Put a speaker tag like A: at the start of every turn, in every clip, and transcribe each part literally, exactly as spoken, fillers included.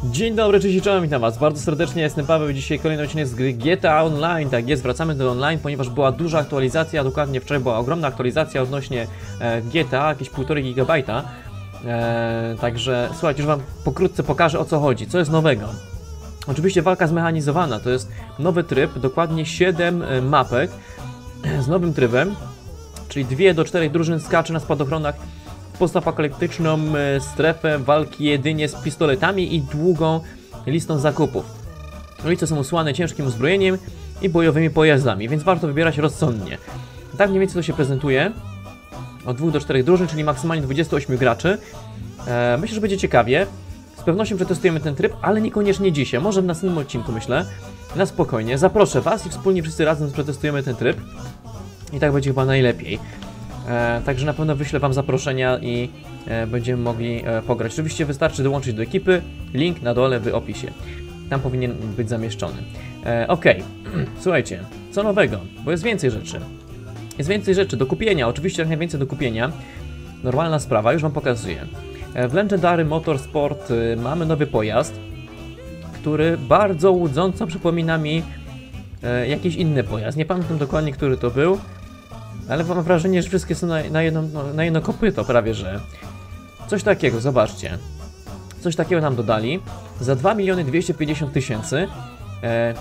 A: Dzień dobry, cześć i czołem, witam was bardzo serdecznie, jestem Paweł. Dzisiaj kolejny odcinek z gry G T A Online. Tak jest, wracamy do online, ponieważ była duża aktualizacja, dokładnie wczoraj była ogromna aktualizacja odnośnie e, G T A, jakieś półtorej gigabajta. E, także słuchajcie, już wam pokrótce pokażę, o co chodzi, co jest nowego. Oczywiście walka zmechanizowana, to jest nowy tryb, dokładnie siedem e, mapek z nowym trybem, czyli dwie do czterech drużyn skacze na spadochronach w postapokaliptyczną e, strefę walki jedynie z pistoletami i długą listą zakupów. Ulice są usłane ciężkim uzbrojeniem i bojowymi pojazdami, więc warto wybierać rozsądnie. Tak mniej więcej to się prezentuje. Od dwóch do czterech drużyn, czyli maksymalnie dwudziestu ośmiu graczy. E, myślę, że będzie ciekawie. Z pewnością przetestujemy ten tryb, ale niekoniecznie dzisiaj. Może w następnym odcinku, myślę. Na spokojnie. Zaproszę was i wspólnie wszyscy razem przetestujemy ten tryb. I tak będzie chyba najlepiej. E, także na pewno wyślę wam zaproszenia i e, będziemy mogli e, pograć. Oczywiście wystarczy dołączyć do ekipy. Link na dole w opisie. Tam powinien być zamieszczony. E, ok, słuchajcie, co nowego? Bo jest więcej rzeczy. Jest więcej rzeczy do kupienia, oczywiście jak najwięcej do kupienia. Normalna sprawa, już wam pokazuję. W Legendary Motorsport y, mamy nowy pojazd, który bardzo łudząco przypomina mi y, jakiś inny pojazd. Nie pamiętam dokładnie, który to był, ale mam wrażenie, że wszystkie są na, na, jedno, no, na jedno kopyto prawie, że. Coś takiego, zobaczcie. Coś takiego nam dodali. Za dwa miliony dwieście pięćdziesiąt tysięcy. E,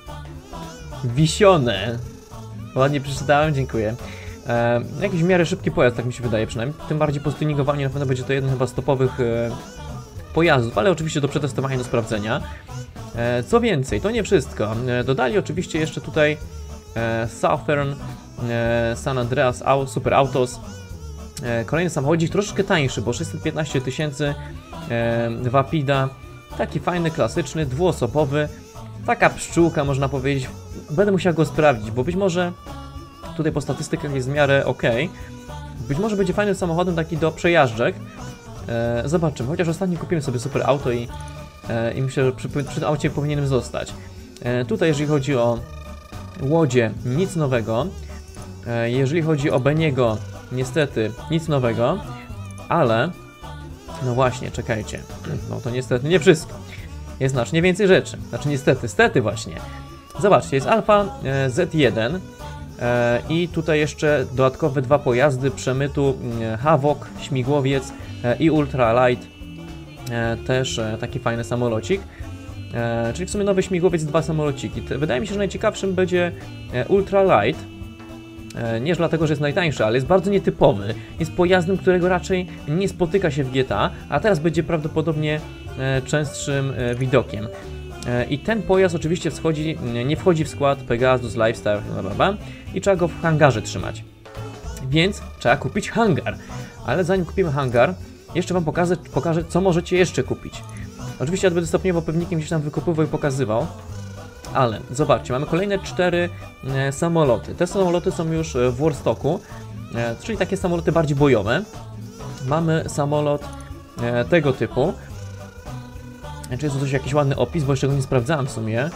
A: wisione. Ładnie przeczytałem, dziękuję. E, jakiś w miarę szybki pojazd, tak mi się wydaje przynajmniej. Tym bardziej po tuningowaniu na pewno będzie to jeden chyba z topowych e, pojazdów, ale oczywiście do przetestowania, do sprawdzenia. E, co więcej, to nie wszystko. E, dodali oczywiście jeszcze tutaj e, Southern e, San Andreas Super Autos. E, kolejny samochodzik, troszeczkę tańszy, bo sześćset piętnaście tysięcy. E, Wapida. Taki fajny, klasyczny, dwuosobowy. Taka pszczółka, można powiedzieć. Będę musiał go sprawdzić, bo być może tutaj po statystykach jest w miarę ok. Być może będzie fajnym samochodem taki do przejażdżek. E, zobaczymy, chociaż ostatnio kupiłem sobie super auto i, e, i myślę, że przy, przy aucie powinienem zostać. E, tutaj jeżeli chodzi o łodzie, nic nowego. E, jeżeli chodzi o Beniego, niestety nic nowego. Ale, no właśnie, czekajcie. No to niestety nie wszystko. Jest znacznie więcej rzeczy. Znaczy niestety, stety właśnie. Zobaczcie, jest Alfa e, Z jeden e, i tutaj jeszcze dodatkowe dwa pojazdy przemytu e, Havoc, śmigłowiec e, i Ultralight, e, też e, taki fajny samolocik, e, czyli w sumie nowy śmigłowiec, dwa samolociki. Te, wydaje mi się, że najciekawszym będzie e, Ultralight, e, nie dlatego, że jest najtańszy, ale jest bardzo nietypowy, jest pojazdem, którego raczej nie spotyka się w G T A, a teraz będzie prawdopodobnie e, częstszym e, widokiem. I ten pojazd oczywiście wchodzi, nie wchodzi w skład Pegasus, Lifestyle, bla, bla, i trzeba go w hangarze trzymać. Więc trzeba kupić hangar. Ale zanim kupimy hangar, jeszcze wam pokażę, pokażę co możecie jeszcze kupić. Oczywiście ja będę stopniowo pewnikiem gdzieś tam wykupywał i pokazywał. Ale zobaczcie, mamy kolejne cztery e, samoloty. Te samoloty są już w Warstocku, e, czyli takie samoloty bardziej bojowe. Mamy samolot e, tego typu. Czy jest tu coś, jakiś ładny opis, bo jeszcze go nie sprawdzałem w sumie.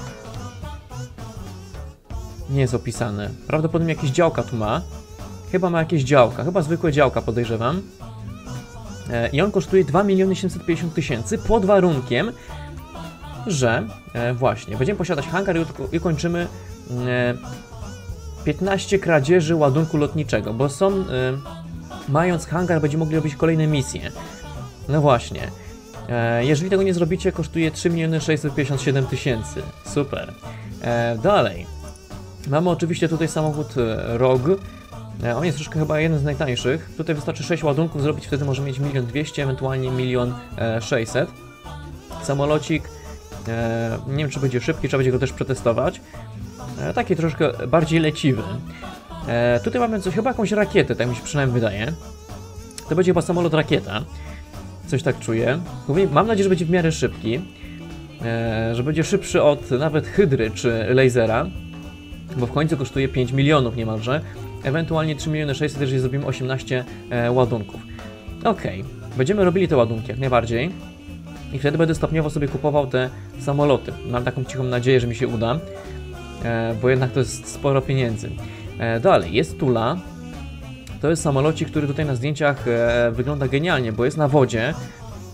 A: Nie jest opisany. Prawdopodobnie jakieś działka tu ma. Chyba ma jakieś działka, chyba zwykłe działka podejrzewam. E, I on kosztuje dwa miliony siedemset pięćdziesiąt tysięcy pod warunkiem, że e, właśnie, będziemy posiadać hangar i, i kończymy e, piętnaście kradzieży ładunku lotniczego, bo są, e, mając hangar, będziemy mogli robić kolejne misje. No właśnie. E, jeżeli tego nie zrobicie, kosztuje trzy miliony sześćset pięćdziesiąt siedem tysięcy. Super. E, dalej. Mamy oczywiście tutaj samochód e, Rogue. E, on jest troszkę chyba jeden z najtańszych. Tutaj wystarczy sześć ładunków zrobić, wtedy możemy mieć milion dwieście, ewentualnie milion sześćset. Samolocik. E, nie wiem, czy będzie szybki, trzeba będzie go też przetestować. E, taki troszkę bardziej leciwy. E, tutaj mamy coś, chyba jakąś rakietę, tak mi się przynajmniej wydaje. To będzie chyba samolot rakieta. Coś tak czuję. Mam nadzieję, że będzie w miarę szybki. E, że będzie szybszy od nawet hydry czy lasera. Bo w końcu kosztuje pięć milionów niemalże. Ewentualnie trzy miliony sześćset, jeżeli zrobimy osiemnaście e, ładunków. Ok, będziemy robili te ładunki jak najbardziej. I wtedy będę stopniowo sobie kupował te samoloty. Mam taką cichą nadzieję, że mi się uda. E, bo jednak to jest sporo pieniędzy. E, dalej, jest Tula. To jest samolocik, który tutaj na zdjęciach e, wygląda genialnie, bo jest na wodzie.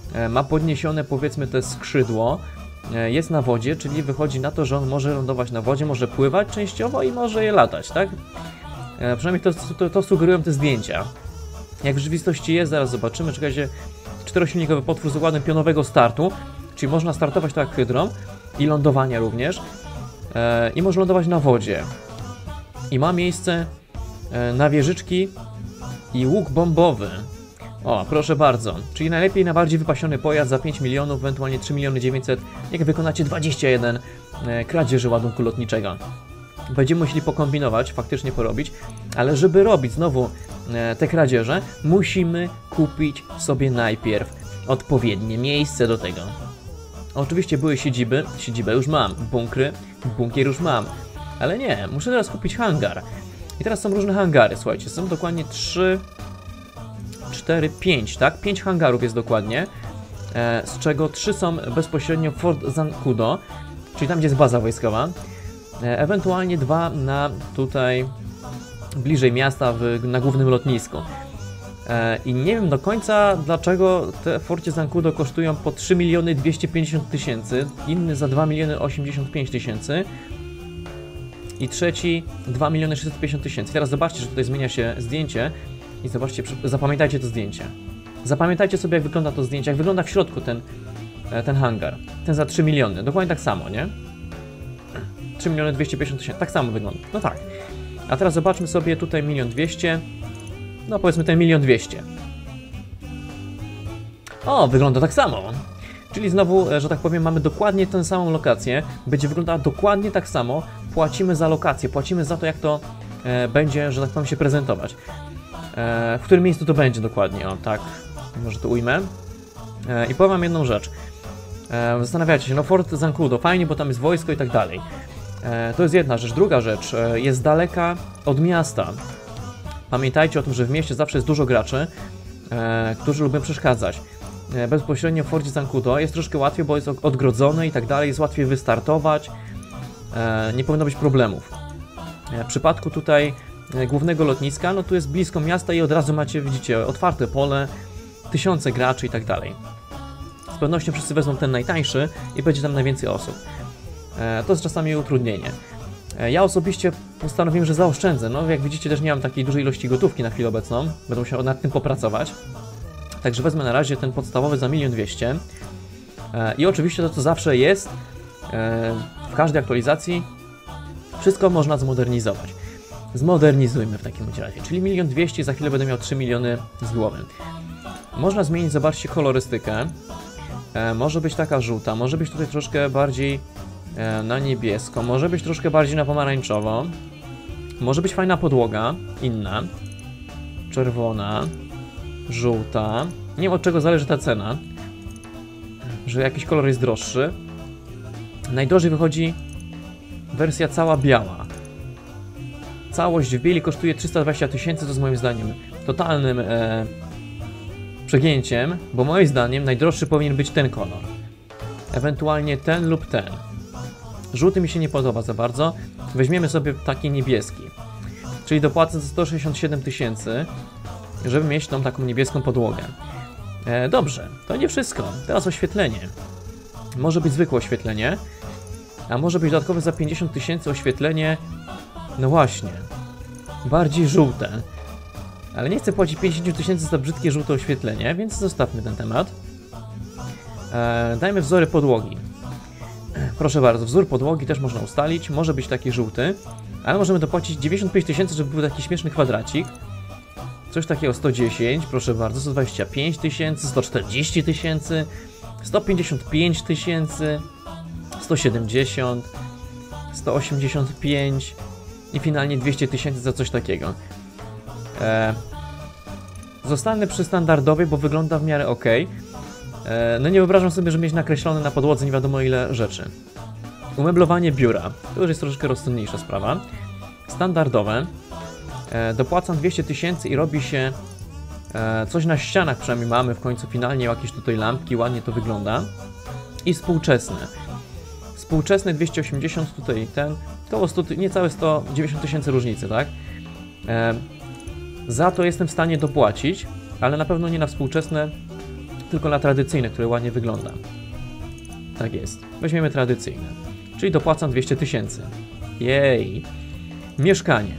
A: e, ma podniesione, powiedzmy, te skrzydło, e, jest na wodzie, czyli wychodzi na to, że on może lądować na wodzie, może pływać częściowo i może je latać, tak? E, przynajmniej to, to, to sugerują te zdjęcia. Jak w rzeczywistości jest, zaraz zobaczymy. Czekajcie, czterosilnikowy potwór z układem pionowego startu, czyli można startować tak jak hydrą i lądowania również. E, I może lądować na wodzie. I ma miejsce e, na wieżyczki i łuk bombowy. O, proszę bardzo. Czyli najlepiej najbardziej wypasiony pojazd za pięć milionów, ewentualnie trzy miliony dziewięćset, jak wykonacie dwadzieścia jeden e, kradzieży ładunku lotniczego. Będziemy musieli pokombinować, faktycznie porobić, ale żeby robić znowu e, te kradzieże, musimy kupić sobie najpierw odpowiednie miejsce do tego. Oczywiście były siedziby, siedzibę już mam, bunkry, bunkier już mam, ale nie, muszę teraz kupić hangar. I teraz są różne hangary, słuchajcie, są dokładnie trzy, cztery, pięć, tak? pięć hangarów jest dokładnie, e, z czego trzy są bezpośrednio w Fort Zancudo, czyli tam, gdzie jest baza wojskowa. E, ewentualnie dwa na tutaj bliżej miasta, w, na głównym lotnisku. E, I nie wiem do końca, dlaczego te Forcie Zancudo kosztują po trzy miliony dwieście pięćdziesiąt tysięcy, inny za dwa miliony osiemdziesiąt pięć tysięcy i trzeci dwa miliony sześćset pięćdziesiąt tysięcy. Teraz zobaczcie, że tutaj zmienia się zdjęcie i zobaczcie, zapamiętajcie to zdjęcie. Zapamiętajcie sobie, jak wygląda to zdjęcie, jak wygląda w środku ten, ten hangar. Ten za trzy miliony, dokładnie tak samo, nie? trzy miliony dwieście pięćdziesiąt tysięcy, tak samo wygląda, no tak. A teraz zobaczmy sobie tutaj milion dwieście, no powiedzmy ten milion dwieście. O, wygląda tak samo. Czyli znowu, że tak powiem, mamy dokładnie tę samą lokację, będzie wyglądała dokładnie tak samo, płacimy za lokację, płacimy za to, jak to e, będzie, że tak powiem, się prezentować. E, w którym miejscu to będzie dokładnie, o tak, może to ujmę. E, I powiem wam jedną rzecz. E, zastanawiacie się, no Fort Zancudo, fajnie, bo tam jest wojsko i tak dalej. E, to jest jedna rzecz. Druga rzecz, e, jest daleka od miasta. Pamiętajcie o tym, że w mieście zawsze jest dużo graczy, e, którzy lubią przeszkadzać. E, bezpośrednio w Forcie Zancudo jest troszkę łatwiej, bo jest odgrodzony i tak dalej, jest łatwiej wystartować. E, nie powinno być problemów. E, w przypadku tutaj e, głównego lotniska, no tu jest blisko miasta i od razu macie, widzicie, otwarte pole, tysiące graczy i tak dalej. Z pewnością wszyscy wezmą ten najtańszy i będzie tam najwięcej osób. E, to jest czasami utrudnienie. E, ja osobiście postanowiłem, że zaoszczędzę. No, jak widzicie, też nie mam takiej dużej ilości gotówki na chwilę obecną. Będę musiał nad tym popracować. Także wezmę na razie ten podstawowy za milion dwieście. E, I oczywiście to, co zawsze jest e, w każdej aktualizacji, wszystko można zmodernizować. Zmodernizujmy w takim razie. Czyli milion dwieście, za chwilę będę miał trzy miliony z głowy. Można zmienić, zobaczcie, kolorystykę. E, może być taka żółta, może być tutaj troszkę bardziej e, na niebiesko, może być troszkę bardziej na pomarańczowo. Może być fajna podłoga, inna. Czerwona, żółta. Nie wiem, od czego zależy ta cena. Że jakiś kolor jest droższy. Najdrożej wychodzi wersja cała biała. Całość w bieli kosztuje trzysta dwadzieścia tysięcy, to jest moim zdaniem totalnym e, przegięciem, bo moim zdaniem najdroższy powinien być ten kolor. Ewentualnie ten lub ten. Żółty mi się nie podoba za bardzo. Weźmiemy sobie taki niebieski. Czyli dopłacę za sto sześćdziesiąt siedem tysięcy, żeby mieć tą taką niebieską podłogę. E, dobrze, to nie wszystko. Teraz oświetlenie. Może być zwykłe oświetlenie, a może być dodatkowe za pięćdziesiąt tysięcy oświetlenie, no właśnie, bardziej żółte. Ale nie chcę płacić pięćdziesiąt tysięcy za brzydkie żółte oświetlenie, więc zostawmy ten temat. E, dajmy wzory podłogi. Proszę bardzo, wzór podłogi też można ustalić, może być taki żółty, ale możemy dopłacić dziewięćdziesiąt pięć tysięcy, żeby był taki śmieszny kwadracik. Coś takiego sto dziesięć, proszę bardzo, sto dwadzieścia pięć tysięcy, sto czterdzieści tysięcy, sto pięćdziesiąt pięć tysięcy, sto siedemdziesiąt, sto osiemdziesiąt pięć i finalnie dwieście tysięcy za coś takiego. E, zostanę przy standardowej, bo wygląda w miarę ok. E, no nie wyobrażam sobie, że mieć nakreślone na podłodze nie wiadomo ile rzeczy. Umeblowanie biura, to już jest troszeczkę rozsądniejsza sprawa. Standardowe. E, dopłacam dwieście tysięcy i robi się e, coś na ścianach, przynajmniej mamy w końcu finalnie jakieś tutaj lampki, ładnie to wygląda. I współczesne. Współczesne dwieście osiemdziesiąt, tutaj ten, około sto, niecałe sto dziewięćdziesiąt tysięcy różnicy, tak? E, za to jestem w stanie dopłacić, ale na pewno nie na współczesne tylko na tradycyjne, które ładnie wygląda. Tak jest. Weźmiemy tradycyjne. Czyli dopłacam dwieście tysięcy. Jej. Mieszkanie.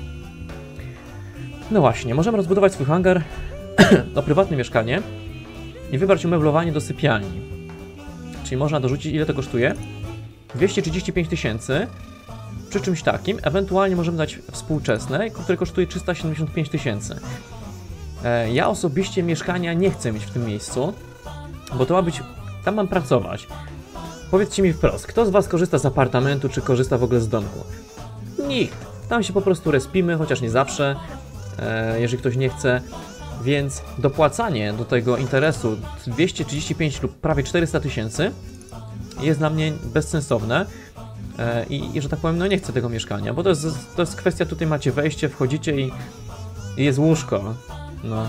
A: No właśnie, możemy rozbudować swój hangar o prywatne mieszkanie i wybrać umeblowanie do sypialni. Czyli można dorzucić, ile to kosztuje? dwieście trzydzieści pięć tysięcy przy czymś takim. Ewentualnie możemy dać współczesne, które kosztuje trzysta siedemdziesiąt pięć tysięcy. E, ja osobiście mieszkania nie chcę mieć w tym miejscu, bo to ma być... Tam mam pracować. Powiedzcie mi wprost, kto z was korzysta z apartamentu, czy korzysta w ogóle z domku? Nikt. Tam się po prostu respimy, chociaż nie zawsze, e, jeżeli ktoś nie chce. Więc dopłacanie do tego interesu dwieście trzydzieści pięć lub prawie czterysta tysięcy jest dla mnie bezsensowne e, i, i, że tak powiem, no nie chcę tego mieszkania, bo to jest, to jest kwestia, tutaj macie wejście, wchodzicie i, i jest łóżko. No.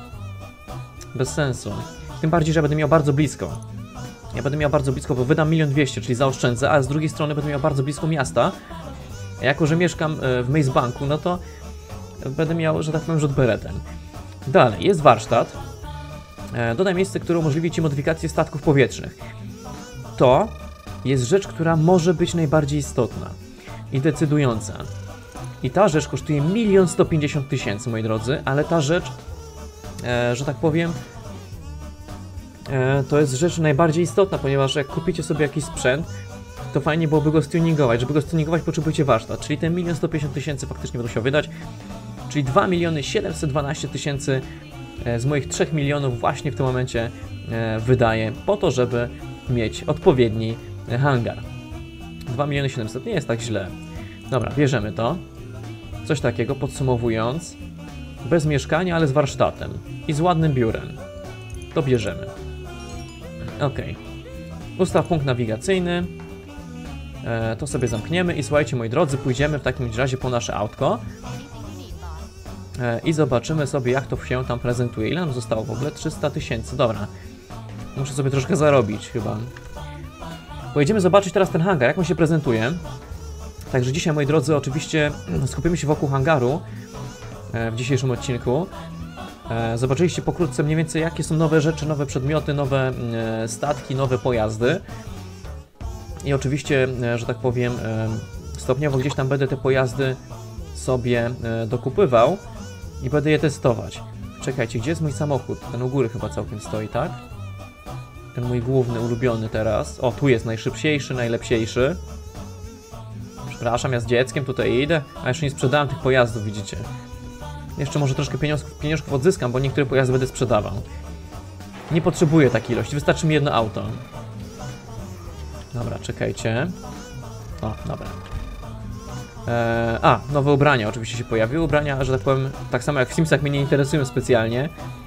A: Bez sensu. Tym bardziej, że ja będę miał bardzo blisko. Ja będę miał bardzo blisko, bo wydam milion dwieście, czyli zaoszczędzę, a z drugiej strony będę miał bardzo blisko miasta. A jako, że mieszkam w Maze Banku, no to będę miał, że tak powiem, rzut beretem. Dalej, jest warsztat. Dodaj miejsce, które umożliwi Ci modyfikację statków powietrznych. To jest rzecz, która może być najbardziej istotna i decydująca. I ta rzecz kosztuje milion sto pięćdziesiąt tysięcy, moi drodzy, ale ta rzecz, e, że tak powiem, e, to jest rzecz najbardziej istotna, ponieważ jak kupicie sobie jakiś sprzęt, to fajnie byłoby go stuningować. Żeby go stuningować, potrzebujecie warsztat, czyli ten milion sto pięćdziesiąt tysięcy faktycznie będę musiał wydać, czyli dwa miliony siedemset dwanaście tysięcy z moich trzech milionów właśnie w tym momencie e, wydaję po to, żeby mieć odpowiedni hangar. dwa miliony siedemset nie jest tak źle. Dobra, bierzemy to. Coś takiego, podsumowując, bez mieszkania, ale z warsztatem i z ładnym biurem. To bierzemy. Ok. Ustaw punkt nawigacyjny. E, to sobie zamkniemy i słuchajcie, moi drodzy, pójdziemy w takim razie po nasze autko e, i zobaczymy sobie, jak to się tam prezentuje. Ile nam zostało w ogóle? trzysta tysięcy. Dobra. Muszę sobie troszkę zarobić chyba. Pojedziemy zobaczyć teraz ten hangar, jak on się prezentuje. Także dzisiaj, moi drodzy, oczywiście skupimy się wokół hangaru e, w dzisiejszym odcinku. E, zobaczyliście pokrótce mniej więcej, jakie są nowe rzeczy, nowe przedmioty, nowe e, statki, nowe pojazdy. I oczywiście, e, że tak powiem, e, stopniowo gdzieś tam będę te pojazdy sobie e, dokupywał i będę je testować. Czekajcie, gdzie jest mój samochód? Ten u góry chyba całkiem stoi, tak? Ten mój główny, ulubiony teraz. O, tu jest najszybciejszy, najlepsiejszy. Przepraszam, ja z dzieckiem tutaj idę, a jeszcze nie sprzedałem tych pojazdów, widzicie. Jeszcze może troszkę pieniążków, pieniążków odzyskam, bo niektóre pojazdy będę sprzedawał. Nie potrzebuję takiej ilości, wystarczy mi jedno auto. Dobra, czekajcie. O, dobra. Eee, a, nowe ubrania oczywiście się pojawiły. Ubrania, że tak powiem, tak samo jak w Simsach mnie nie interesują specjalnie.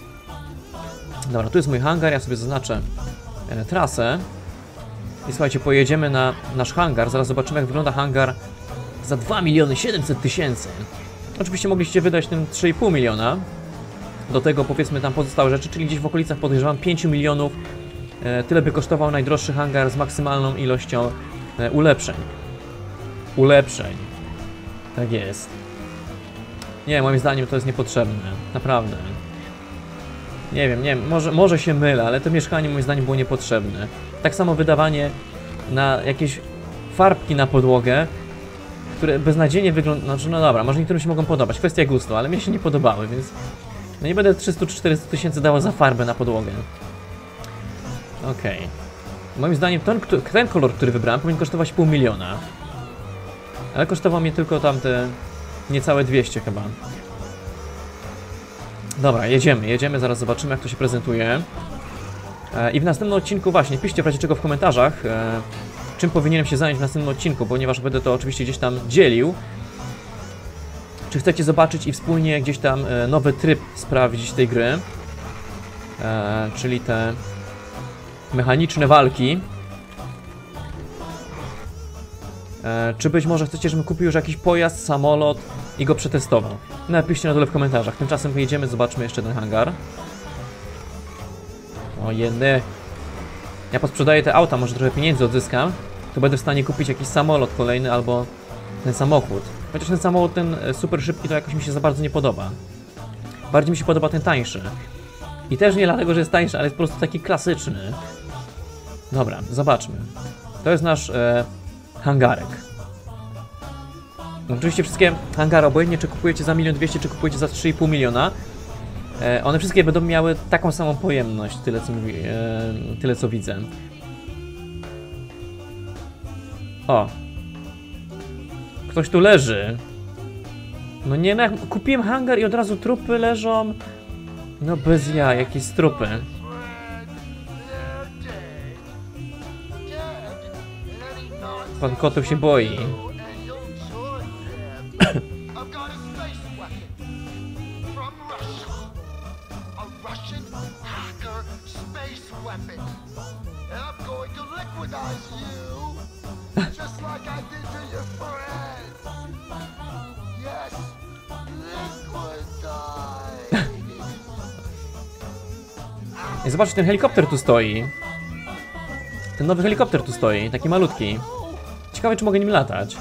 A: Dobra, tu jest mój hangar, ja sobie zaznaczę e, trasę. I słuchajcie, pojedziemy na nasz hangar, zaraz zobaczymy, jak wygląda hangar za dwa miliony siedemset tysięcy. Oczywiście mogliście wydać tym trzy i pół miliona. Do tego powiedzmy tam pozostałe rzeczy, czyli gdzieś w okolicach podejrzewam pięć milionów. E, tyle by kosztował najdroższy hangar z maksymalną ilością e, ulepszeń. Ulepszeń. Tak jest. Nie, moim zdaniem to jest niepotrzebne. Naprawdę. Nie wiem, nie wiem, może, może się mylę, ale to mieszkanie moim zdaniem było niepotrzebne. Tak samo wydawanie na jakieś farbki na podłogę, które beznadziejnie wyglądają. Znaczy, no dobra, może niektórym się mogą podobać, kwestia gustu, ale mnie się nie podobały, więc no nie będę trzysta czy czterysta tysięcy dało za farbę na podłogę. Okej. Okay. Moim zdaniem ten, ten kolor, który wybrałem, powinien kosztować pół miliona. Ale kosztowało mnie tylko tamte niecałe dwieście chyba. Dobra, jedziemy, jedziemy, zaraz zobaczymy, jak to się prezentuje. E, I w następnym odcinku właśnie, piszcie w razie czego w komentarzach, e, czym powinienem się zająć w następnym odcinku, ponieważ będę to oczywiście gdzieś tam dzielił. Czy chcecie zobaczyć i wspólnie gdzieś tam e, nowy tryb sprawdzić tej gry, e, czyli te mechaniczne walki. E, czy być może chcecie, żebym kupił już jakiś pojazd, samolot i go przetestował? Napiszcie na dole w komentarzach. Tymczasem wyjedziemy, zobaczmy jeszcze ten hangar. O jedy. Ja posprzedaję te auta, może trochę pieniędzy odzyskam. To będę w stanie kupić jakiś samolot kolejny albo ten samochód. Chociaż ten samochód, ten super szybki, to jakoś mi się za bardzo nie podoba. Bardziej mi się podoba ten tańszy. I też nie dlatego, że jest tańszy, ale jest po prostu taki klasyczny. Dobra, zobaczmy. To jest nasz e, hangarek. Oczywiście wszystkie hangary, obojętnie czy kupujecie za milion dwieście, czy kupujecie za trzy i pół miliona, e, one wszystkie będą miały taką samą pojemność, tyle co, mówi, e, tyle co widzę. O! Ktoś tu leży. No nie, no jak kupiłem hangar i od razu trupy leżą. No bez ja, jakieś trupy. Pan Kotów się boi. I zobaczcie, ten helikopter tu stoi. Ten nowy helikopter tu stoi, taki malutki. Ciekawe, czy mogę nim latać.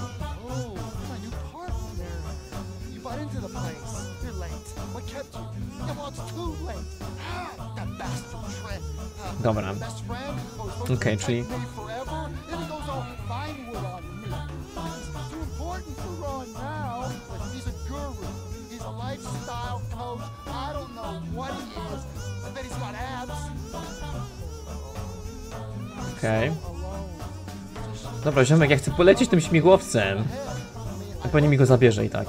A: Dobra. Okej, okay, czyli... Okej. Okay. Dobra, ziomek, ja chcę polecieć tym śmigłowcem. A pani mi go zabierze i tak.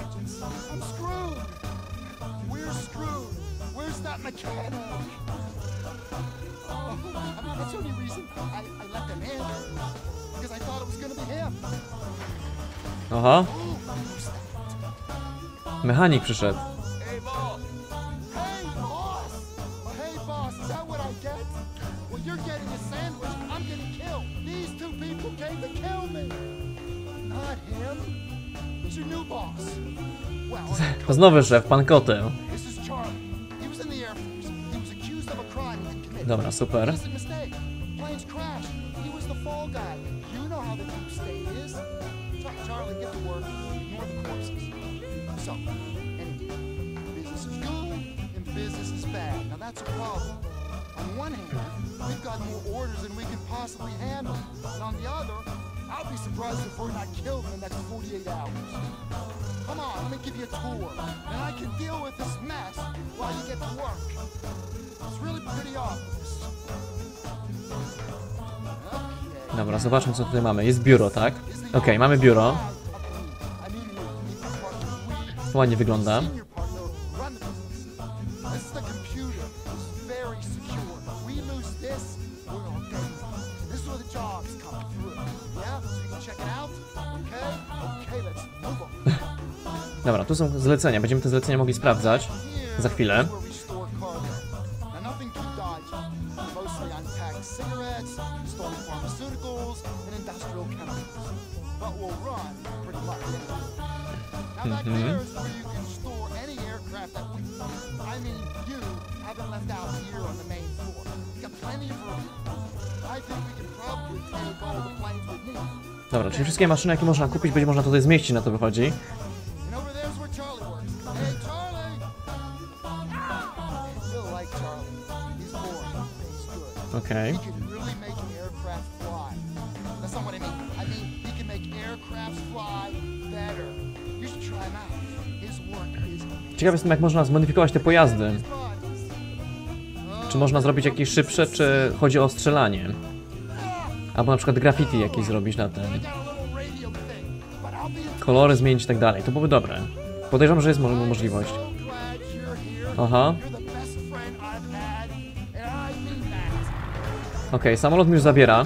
A: Aha. Mechanik przyszedł. To znowu szef, pan Koteł. Dobra, super.
B: I'll be surprised if we're not killed in the next forty-eight hours. Come on, let me give you a tour, and I can deal with this mess while you get to work. It's really pretty obvious. Okay.
A: Dobra, zobaczmy, co tutaj mamy. Jest biuro, tak? Okej, okay, mamy biuro. Ładnie wygląda. Dobra, tu są zlecenia, będziemy te zlecenia mogli sprawdzać za chwilę. Mhm. Dobra, czyli wszystkie maszyny, jakie można kupić, będzie można tutaj zmieścić, na to wychodzi. Okej. Okay. Ciekaw jestem, jak można zmodyfikować te pojazdy. Czy można zrobić jakieś szybsze, czy chodzi o strzelanie? Albo na przykład graffiti jakieś zrobić na tym. Kolory zmienić i tak dalej. To byłoby dobre. Podejrzewam, że jest mo możliwość. Aha. Okej, okay, samolot mi już zabiera.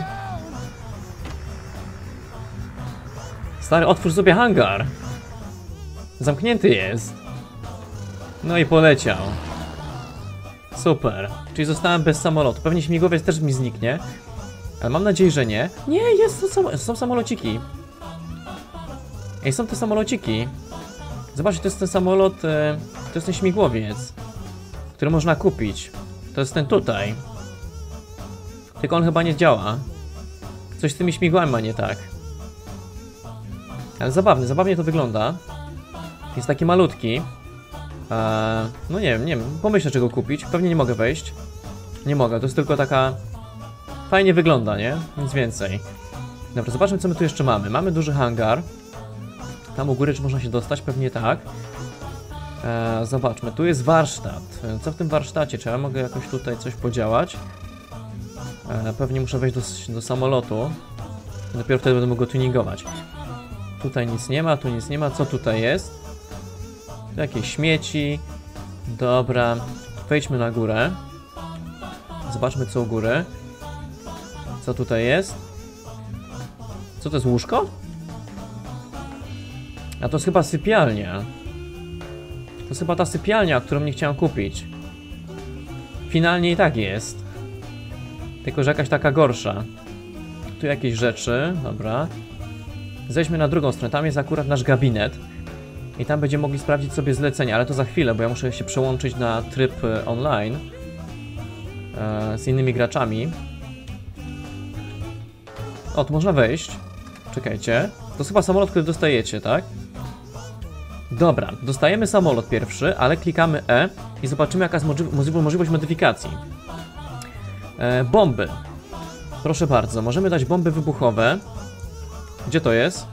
A: Stary, otwórz sobie hangar. Zamknięty jest. No i poleciał. Super. Czyli zostałem bez samolotu. Pewnie śmigłowiec też mi zniknie. Ale mam nadzieję, że nie. Nie, jest to sam są samolociki. Ej, są te samolociki. Zobaczcie, to jest ten samolot, e, to jest ten śmigłowiec, który można kupić. To jest ten tutaj. Tylko on chyba nie działa. Coś z tymi śmigłami ma nie tak. Ale zabawny, zabawnie to wygląda. Jest taki malutki. Eee, no nie wiem, nie wiem, pomyślę czego kupić. Pewnie nie mogę wejść. Nie mogę, to jest tylko taka... Fajnie wygląda, nie? Nic więcej. Dobra, zobaczmy co my tu jeszcze mamy. Mamy duży hangar. Tam u góry czy można się dostać? Pewnie tak. Eee, zobaczmy, tu jest warsztat. Co w tym warsztacie? Czy ja mogę jakoś tutaj coś podziałać? Eee, pewnie muszę wejść do, do samolotu. Dopiero wtedy będę mógł go tuningować. Tutaj nic nie ma, tu nic nie ma. Co tutaj jest? Tu jakieś śmieci. Dobra, wejdźmy na górę. Zobaczmy co u góry. Co tutaj jest? Co to jest, łóżko? A to jest chyba sypialnia. To jest chyba ta sypialnia, którą nie chciałem kupić. Finalnie i tak jest. Tylko że jakaś taka gorsza. Tu jakieś rzeczy, dobra. Zejdźmy na drugą stronę, tam jest akurat nasz gabinet. I tam będziemy mogli sprawdzić sobie zlecenia, ale to za chwilę, bo ja muszę się przełączyć na tryb online e, z innymi graczami. O, tu można wejść. Czekajcie. To jest chyba samolot, który dostajecie, tak? Dobra, dostajemy samolot pierwszy, ale klikamy E i zobaczymy jaka jest możli możliwość modyfikacji. E, bomby. Proszę bardzo, możemy dać bomby wybuchowe. Gdzie to jest?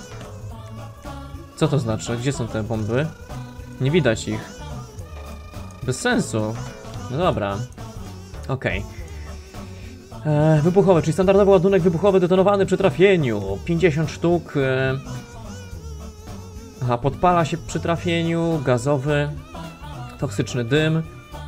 A: Co to znaczy? Gdzie są te bomby? Nie widać ich. Bez sensu. No dobra. Okej. Okay. Wybuchowe, czyli standardowy ładunek wybuchowy detonowany przy trafieniu. pięćdziesiąt sztuk. E... Aha, podpala się przy trafieniu. Gazowy. Toksyczny dym.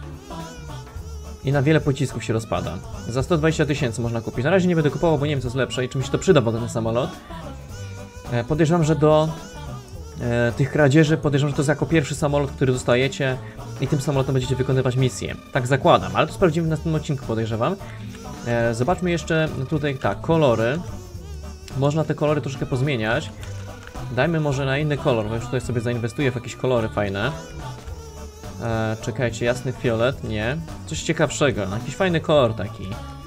A: I na wiele pocisków się rozpada. Za sto dwadzieścia tysięcy można kupić. Na razie nie będę kupował, bo nie wiem co jest lepsze i czy mi się to przyda w ogóle ten samolot. E, podejrzewam, że do e, tych kradzieży podejrzewam, że to jest jako pierwszy samolot, który dostajecie i tym samolotem będziecie wykonywać misję. Tak zakładam, ale to sprawdzimy w następnym odcinku, podejrzewam. E, zobaczmy jeszcze tutaj, tak, kolory. Można te kolory troszkę pozmieniać. Dajmy może na inny kolor, bo już tutaj sobie zainwestuję w jakieś kolory fajne. E, czekajcie, jasny fiolet, nie. Coś ciekawszego, jakiś fajny kolor taki.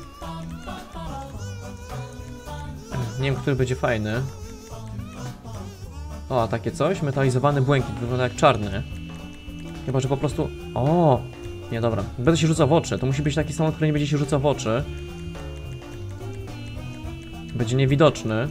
A: Nie wiem, który będzie fajny. O, a takie coś? Metalizowany błękit, wygląda jak czarny. Chyba, że po prostu... O! Nie, dobra. Będę się rzucał w oczy. To musi być taki samolot, który nie będzie się rzucał w oczy. Będzie niewidoczny.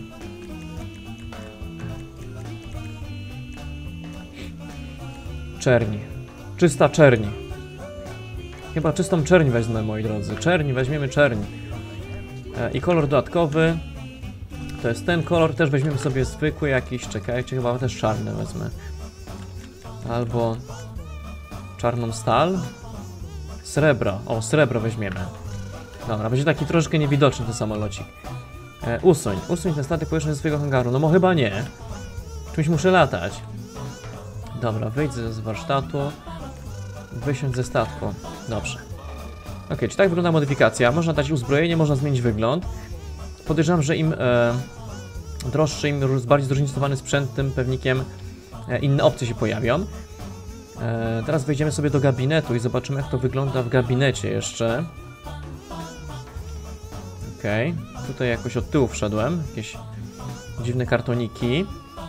A: Czerni. Czysta czerni. Chyba czystą czerń wezmę, moi drodzy. Czerni, weźmiemy czerń. E, I kolor dodatkowy. To jest ten kolor, też weźmiemy sobie zwykły jakiś, czekajcie, chyba też czarny wezmę. Albo czarną stal. Srebro, o, srebro weźmiemy. Dobra, będzie taki troszkę niewidoczny ten samolocik. E, usuń, usuń ten statek powietrzny ze swojego hangaru, no bo chyba nie. Czymś muszę latać. Dobra, wyjdź z warsztatu. Wysiądź ze statku. Dobrze. Ok, czy tak wygląda modyfikacja? Można dać uzbrojenie, można zmienić wygląd. Podejrzewam, że im e, droższy, im bardziej zróżnicowany sprzęt, tym pewnikiem e, inne opcje się pojawią. E, teraz wejdziemy sobie do gabinetu i zobaczymy jak to wygląda w gabinecie jeszcze. Okej, okay. Tutaj jakoś od tyłu wszedłem. Jakieś dziwne kartoniki.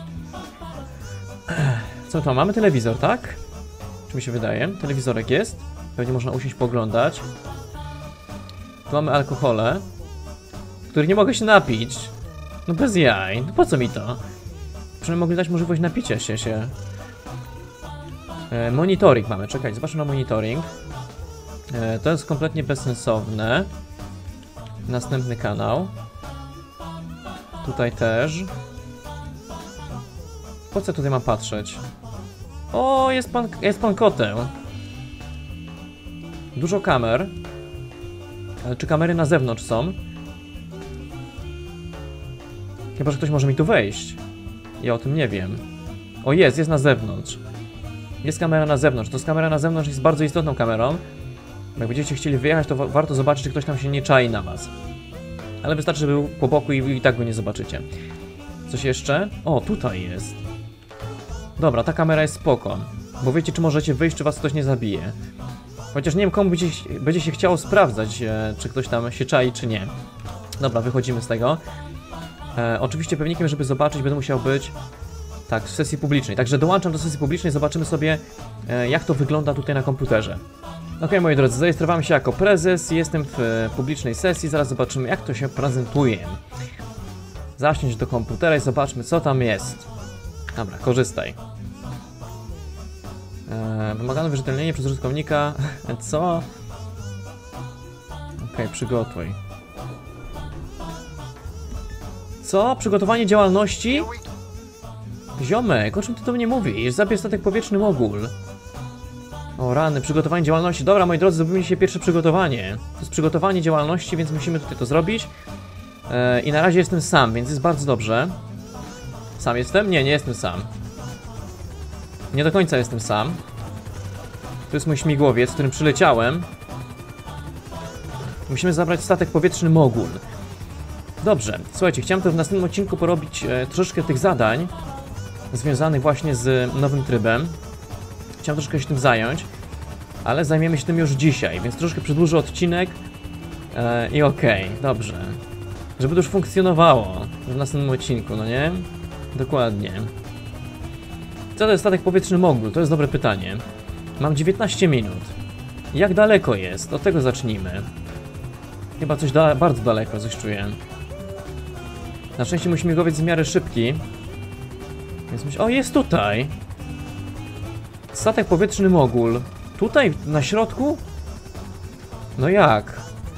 A: Co to? Mamy telewizor, tak? Czy mi się wydaje? Telewizorek jest. Pewnie można usiąść poglądać. Tu mamy alkohole, których nie mogę się napić. No bez jaj. No po co mi to? Przynajmniej mogli dać możliwość napicia się się. E, monitoring mamy. Czekaj, zobaczmy na monitoring. E, to jest kompletnie bezsensowne. Następny kanał. Tutaj też. Po co tutaj mam patrzeć? O, jest pan, jest pan koteł. Dużo kamer. Ale czy kamery na zewnątrz są? Chyba, że ktoś może mi tu wejść. Ja o tym nie wiem. O, jest, jest na zewnątrz. Jest kamera na zewnątrz. To jest kamera na zewnątrz, jest bardzo istotną kamerą. Jak będziecie chcieli wyjechać, to wa warto zobaczyć, czy ktoś tam się nie czai na was. Ale wystarczy, żeby był po boku i, i tak go nie zobaczycie. Coś jeszcze? O, tutaj jest. Dobra, ta kamera jest spoko. Bo wiecie, czy możecie wyjść, czy was ktoś nie zabije. Chociaż nie wiem, komu będzie, będzie się chciało sprawdzać, e, czy ktoś tam się czai, czy nie. Dobra, wychodzimy z tego. E, oczywiście pewnikiem, żeby zobaczyć, będę musiał być Tak, w sesji publicznej. Także dołączam do sesji publicznej, zobaczymy sobie, e, jak to wygląda tutaj na komputerze. Ok, moi drodzy, zarejestrowałem się jako prezes, jestem w e, publicznej sesji, zaraz zobaczymy, jak to się prezentuje. Zaśnięć do komputera i zobaczmy, co tam jest. Dobra, korzystaj. E, wymagane wierzytelnienie przez użytkownika. Co? Ok, przygotuj. Co? Przygotowanie działalności? Ziomek, o czym ty do mnie mówisz? Zabierz statek powietrzny Mogul. O rany, przygotowanie działalności. Dobra, moi drodzy, zrobimy dzisiaj pierwsze przygotowanie. To jest przygotowanie działalności, więc musimy tutaj to zrobić. E, I na razie jestem sam, więc jest bardzo dobrze. Sam jestem? Nie, nie jestem sam. Nie do końca jestem sam. To jest mój śmigłowiec, z którym przyleciałem. Musimy zabrać statek powietrzny Mogul. Dobrze, słuchajcie, chciałem to w następnym odcinku porobić e, troszeczkę tych zadań związanych właśnie z nowym trybem. Chciałem troszkę się tym zająć, ale zajmiemy się tym już dzisiaj, więc troszkę przedłużę odcinek e, i okej, okay, dobrze. Żeby to już funkcjonowało w następnym odcinku, no nie? Dokładnie. Co to jest statek powietrzny Mogul? To jest dobre pytanie. Mam dziewiętnaście minut. Jak daleko jest? Od tego zacznijmy. Chyba coś da bardzo daleko, coś czuję. Na szczęście mój śmigłowiec w miarę szybki. Więc myślę, o, jest tutaj. Statek powietrzny Mogul. Tutaj, na środku? No jak?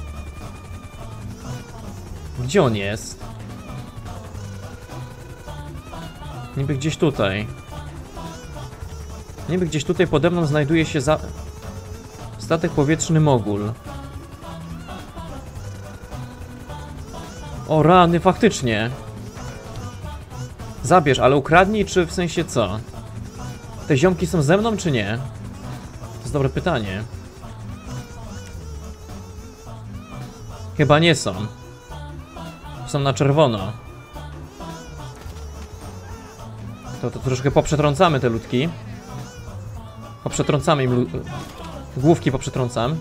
A: Gdzie on jest? Niby gdzieś tutaj. Niby gdzieś tutaj pode mną znajduje się za... statek powietrzny Mogul. O rany, faktycznie. Zabierz, ale ukradnij, czy w sensie co? Te ziomki są ze mną, czy nie? To jest dobre pytanie. Chyba nie są. Są na czerwono. To, to troszkę poprzetrącamy te ludki. Poprzetrącamy im... Główki poprzetrącam.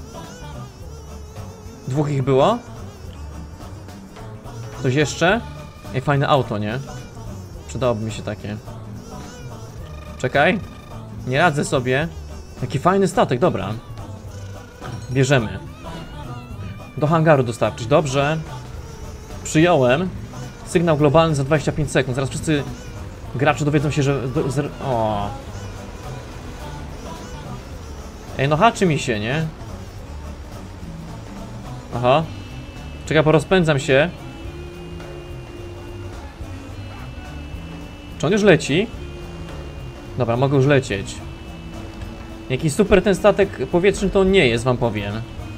A: Dwóch ich było? Coś jeszcze? Ej, fajne auto, nie? Przydałoby mi się takie. Czekaj. Nie radzę sobie. Jaki fajny statek, dobra. Bierzemy. Do hangaru dostarczyć, dobrze. Przyjąłem. Sygnał globalny za dwadzieścia pięć sekund. Zaraz wszyscy gracze dowiedzą się, że... Do, z, o. Ej, no haczy mi się, nie? Aha. Czekaj, porozpędzam się. Czy on już leci? Dobra, mogę już lecieć. Jakiś super ten statek powietrzny to on nie jest, wam powiem.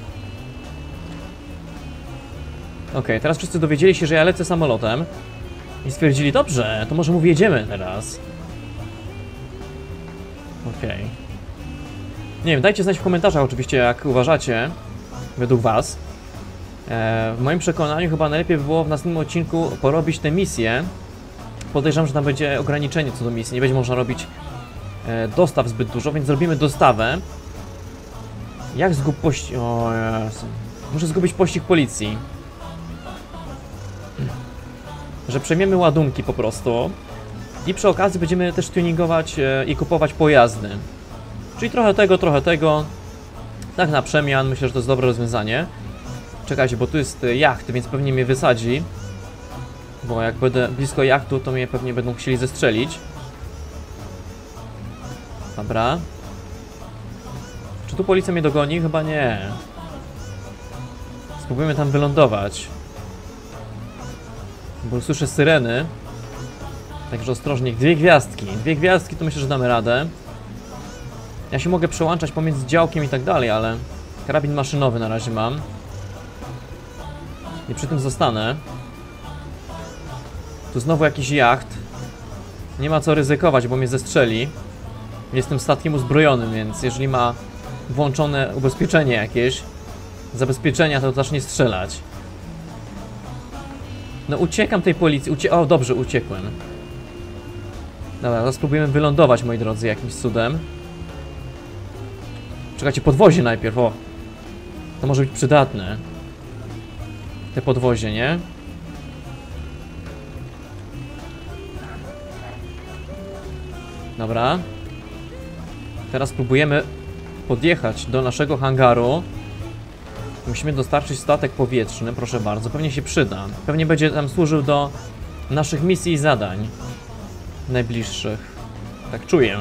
A: Okej, okay, teraz wszyscy dowiedzieli się, że ja lecę samolotem. I stwierdzili, dobrze, to może mu wjedziemy teraz. Okej. Okay. Nie wiem, dajcie znać w komentarzach oczywiście, jak uważacie. Według was. E, w moim przekonaniu chyba najlepiej by było w następnym odcinku porobić tę misję. Podejrzewam, że tam będzie ograniczenie co do misji. Nie będzie można robić e, dostaw zbyt dużo, więc zrobimy dostawę. Jak zgub pościg... O Jezu. Muszę zgubić pościg policji. Że przejmiemy ładunki po prostu. I przy okazji będziemy też tuningować e, i kupować pojazdy. Czyli trochę tego, trochę tego. Tak na przemian, myślę, że to jest dobre rozwiązanie. Czekajcie, bo tu jest jacht, więc pewnie mnie wysadzi. Bo jak będę blisko jachtu, to mnie pewnie będą chcieli zestrzelić. Dobra. Czy tu policja mnie dogoni? Chyba nie. Spróbujemy tam wylądować. Bo słyszę syreny. Także ostrożnie. Dwie gwiazdki. Dwie gwiazdki to myślę, że damy radę. Ja się mogę przełączać pomiędzy działkiem i tak dalej, ale karabin maszynowy na razie mam. I przy tym zostanę. Tu znowu jakiś jacht. Nie ma co ryzykować, bo mnie zestrzeli. Jestem statkiem uzbrojonym, więc jeżeli ma włączone ubezpieczenie jakieś, zabezpieczenia, to zacznie strzelać. No uciekam tej policji. Ucie o, dobrze, uciekłem. Dobra, teraz spróbujemy wylądować, moi drodzy, jakimś cudem. Czekajcie, podwozie najpierw, o. To może być przydatne. Te podwozie, nie? Dobra. Teraz próbujemy podjechać do naszego hangaru. Musimy dostarczyć statek powietrzny, proszę bardzo. Pewnie się przyda. Pewnie będzie nam służył do naszych misji i zadań najbliższych. Tak czuję.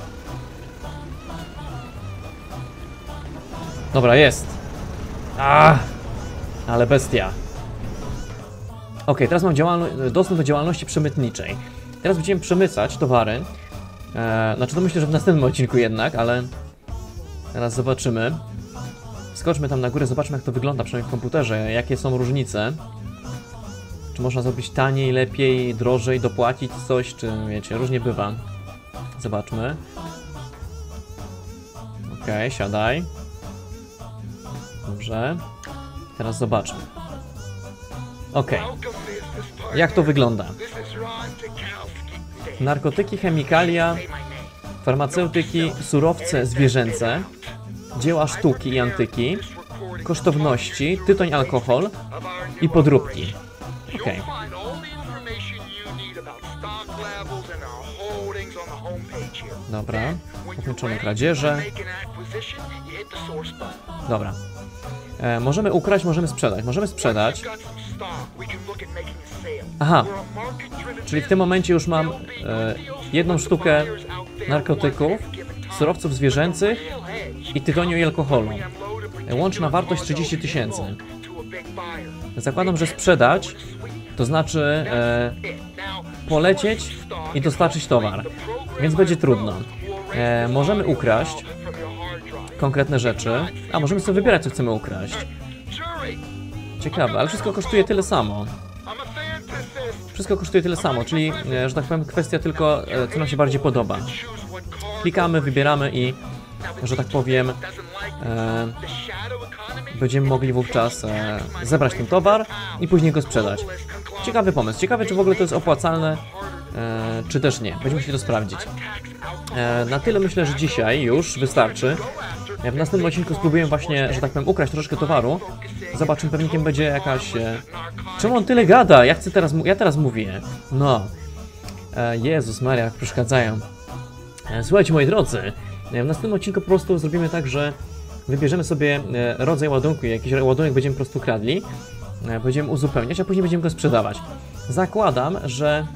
A: Dobra, jest. Ah, ale bestia. Ok, teraz mam dostęp do działalności przemytniczej. Teraz będziemy przemycać towary. Eee, znaczy to myślę, że w następnym odcinku jednak, ale teraz zobaczymy. Skoczmy tam na górę, zobaczmy jak to wygląda, przynajmniej w komputerze, jakie są różnice. Czy można zrobić taniej, lepiej, drożej, dopłacić coś, czy wiecie, różnie bywa. Zobaczmy. Ok, siadaj. Dobrze. Teraz zobaczmy. Ok. Jak to wygląda? Narkotyki, chemikalia, farmaceutyki, surowce zwierzęce, dzieła sztuki i antyki, kosztowności, tytoń, alkohol i podróbki. Ok. Dobra. Ukończone kradzieże. Dobra. E, możemy ukraść, możemy sprzedać. Możemy sprzedać. Aha. Czyli w tym momencie już mam e, jedną sztukę narkotyków, surowców zwierzęcych i tytoniu i alkoholu. E, łączna wartość trzydzieści tysięcy. Zakładam, że sprzedać to znaczy e, polecieć i dostarczyć towar. Więc będzie trudno. E, możemy ukraść konkretne rzeczy. A, możemy sobie wybierać, co chcemy ukraść. Ciekawe, ale wszystko kosztuje tyle samo. Wszystko kosztuje tyle samo, czyli, e, że tak powiem, kwestia tylko, e, co nam się bardziej podoba. Klikamy, wybieramy i, że tak powiem, e, będziemy mogli wówczas e, zebrać ten towar i później go sprzedać. Ciekawy pomysł. Ciekawe, czy w ogóle to jest opłacalne, e, czy też nie. Będziemy musieli to sprawdzić. E, na tyle myślę, że dzisiaj już wystarczy. E, w następnym odcinku spróbuję właśnie, że tak powiem, ukraść troszkę towaru. Zobaczymy, pewnikiem będzie jakaś... E... Czemu on tyle gada? Ja chcę teraz... Ja teraz mówię. No. E, Jezus Maria, jak przeszkadzają. E, słuchajcie, moi drodzy. E, w następnym odcinku po prostu zrobimy tak, że wybierzemy sobie e, rodzaj ładunku i jakiś ładunek będziemy po prostu kradli. E, będziemy uzupełniać, a później będziemy go sprzedawać. Zakładam, że...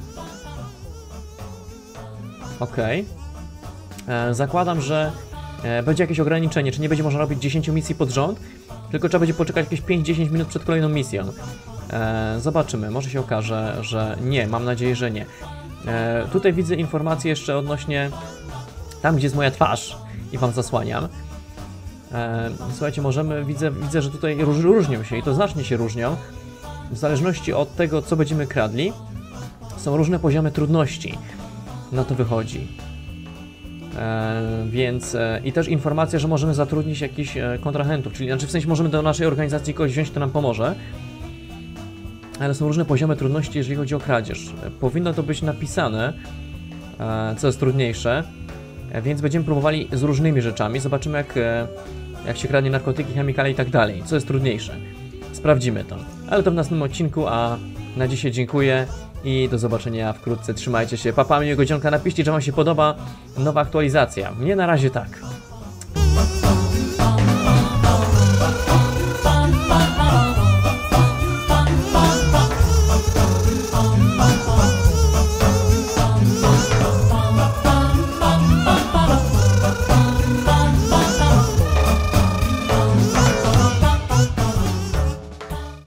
A: Okej. Okay. Zakładam, że e, będzie jakieś ograniczenie, czy nie będzie można robić dziesięć misji pod rząd, tylko trzeba będzie poczekać jakieś pięć do dziesięciu minut przed kolejną misją. E, zobaczymy, może się okaże, że nie, mam nadzieję, że nie. E, tutaj widzę informacje jeszcze odnośnie tam, gdzie jest moja twarz i wam zasłaniam. E, słuchajcie, możemy, widzę, widzę, że tutaj róż, różnią się i to znacznie się różnią. W zależności od tego, co będziemy kradli, są różne poziomy trudności. Na to wychodzi. E, więc e, i też informacja, że możemy zatrudnić jakichś e, kontrahentów, czyli znaczy w sensie możemy do naszej organizacji kogoś wziąć, kto nam pomoże. Ale są różne poziomy trudności, jeżeli chodzi o kradzież. E, powinno to być napisane, e, co jest trudniejsze, e, więc będziemy próbowali z różnymi rzeczami. Zobaczymy, jak, e, jak się kradnie narkotyki, chemikalia i tak dalej. Co jest trudniejsze. Sprawdzimy to. Ale to w następnym odcinku, a na dzisiaj dziękuję. I do zobaczenia wkrótce. Trzymajcie się. Papa, miłego dzionka. Napiszcie, że wam się podoba nowa aktualizacja. Mnie na razie tak.